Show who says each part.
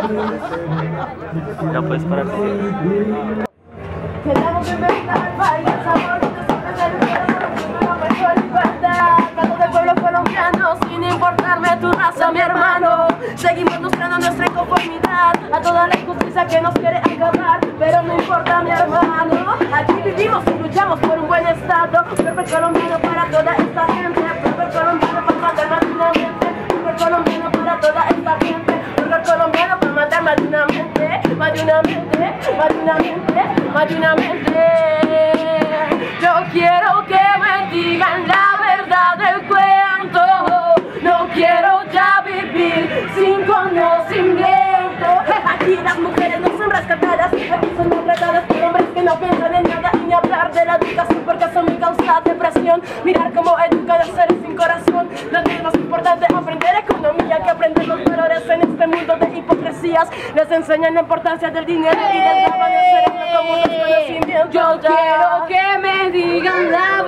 Speaker 1: Ya puedes parar.
Speaker 2: Quedamos en venta al baile, el sabor de tus ojos, la mejor libertad. Canto del pueblo colombiano, sin importarme tu raza, mi hermano. Seguimos mostrando nuestra inconformidad a toda la injusticia que nos quiere acabar, pero no importa, mi hermano. Aquí vivimos y luchamos por un buen estado. Pueblo colombiano para toda esta gente, pueblo colombiano para matar matinamente, pueblo colombiano para toda esta gente, pueblo colombiano para matar matinamente, matinamente, matinamente, matinamente. Yo quiero que me digan la verdad del cuento. No quiero ya vivir sin conocimiento. Aquí las mujeres no son rescatadas, aquí son maltratadas por hombres que no piensan en nada. Y ni hablar de la educación porque eso me causa depresión. Mirar cómo educan a seres sin corazón. Lo que es más importante aprender economía que aprender los valores en este mundo de hipocresías. Les enseñan la importancia del dinero y les daban el cerebro como los conocimientos.
Speaker 3: Yo quiero que me digan la